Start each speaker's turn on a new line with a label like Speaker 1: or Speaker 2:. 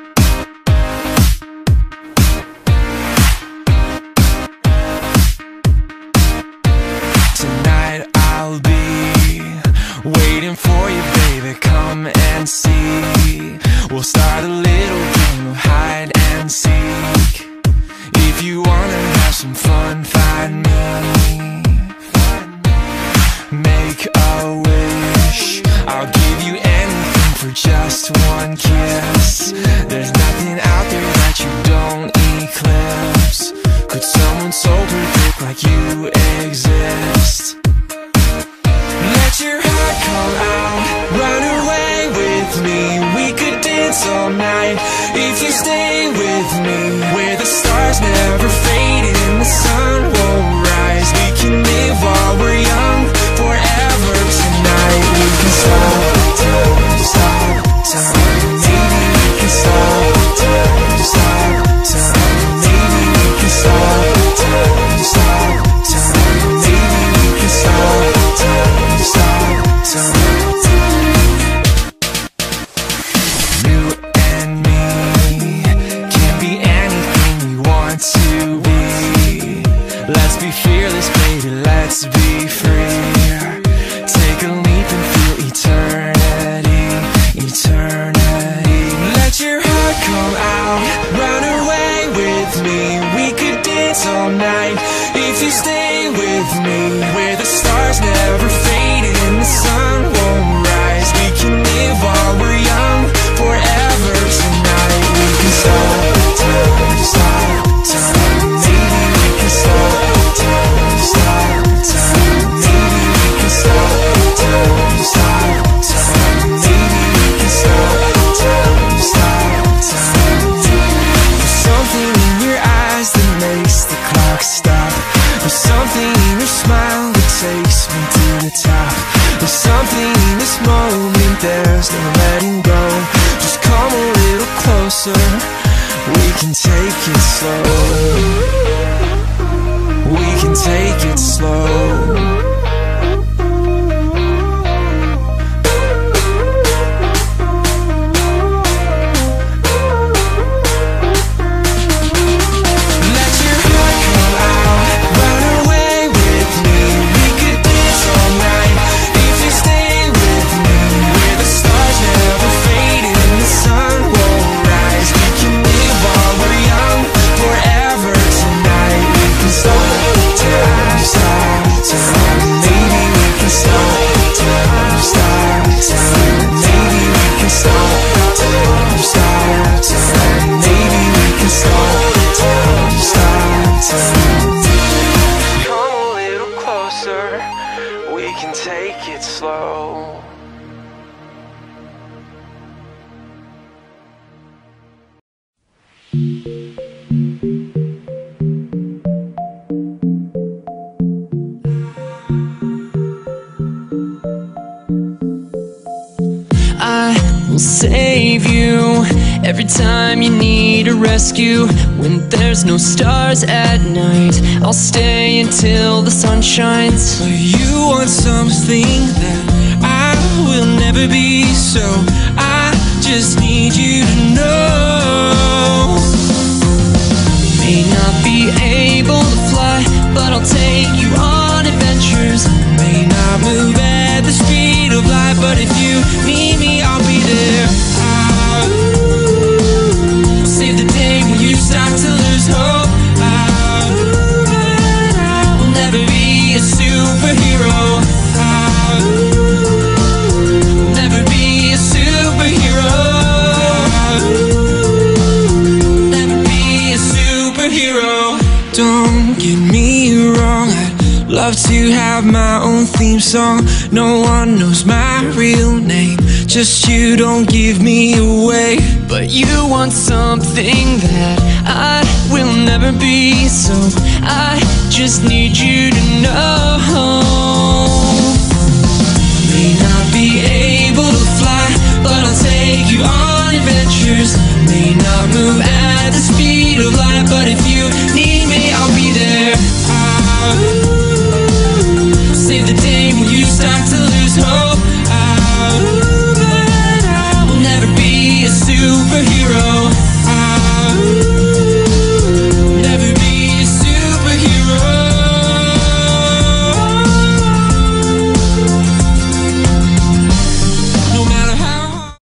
Speaker 1: Tonight I'll be waiting for you, baby, come and see. We'll start a little game of hide and seek. If you wanna have some fun, find me. Make a wish, I'll give you anything for just one kiss. There's nothing out there that you don't eclipse. Could someone so perfect like you exist? Let your heart come out, run away with me. We could dance all night if you stay with me. Where the stars never fade and the sun won't rise. We can live while we're young, forever tonight. We can stop time, stop time. Maybe we can stop time, stop time. Maybe we can stop time, stop time. Maybe we can stop time, stop time. You and me can be anything we want to be. Let's be fearless, baby, let's be free. Take a leap and feel eternity, eternity. Let your heart come out, run away with me. We could dance all night if you stay with me. Where the stars never fade and the sun won't rise. We can live while we're young, forever tonight. We can stop time, stop time. Maybe we can stop time, stop time. Maybe we can stop time, stop time. Maybe we can stop time, stop time. There's something in your eyes that makes the clock stop. There's something in your smile that takes me to the top. There's something in this moment, there's no letting go. Just come a little closer, we can take it slow. We can take it slow. We can take it slow. I will save you every time you need a rescue. When there's no stars at night, I'll stay until the sun shines. But you want something that I will never be, so I just need you to know. May not be able to fly, but I'll take you on adventures. May not move at the speed of light, but if you need me, I'll be there. I'll save the day when you start to lose hope. I'll never be a superhero. I'll never be a superhero. I'll never be a superhero. Don't get me wrong, I'd love to have my own theme song. No one knows my real name, just you don't give me away. But you want something that I will never be, so I just need you to know. May not be able to fly, but I'll take you on adventures. May not move at the speed of light, but if you need me, I'll be there. I'll save the day when you start to lose hope. I will never be a superhero. superhero.